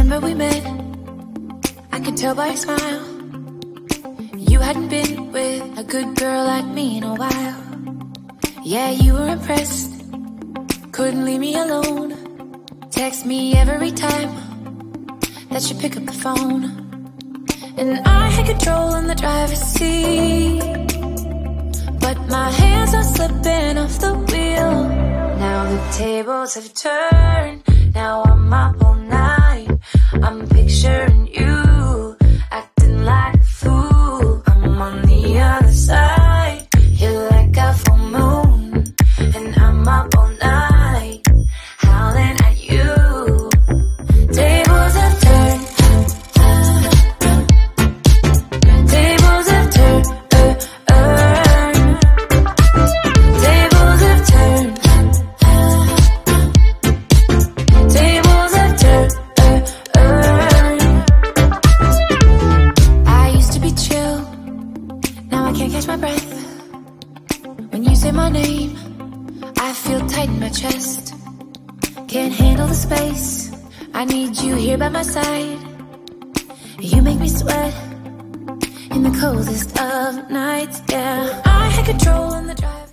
remember we met, I could tell by your smile. You hadn't been with a good girl like me in a while. Yeah, you were impressed, couldn't leave me alone. Text me every time that you pick up the phone. And I had control in the driver's seat, but my hands are slipping off the wheel. Now the tables have turned, now I'm up all night. I'm picturing you, acting like a fool. I'm on the other side, you're like a full moon, and I'm up all night, howling at you. Tables have turned, tables have turned, tables have turned, tables have turned. I used to be chill, now I can't catch my breath. When you say my name, I feel tight in my chest. Can't handle the space, I need you here by my side. You make me sweat in the coldest of nights, yeah. I had control in the drive.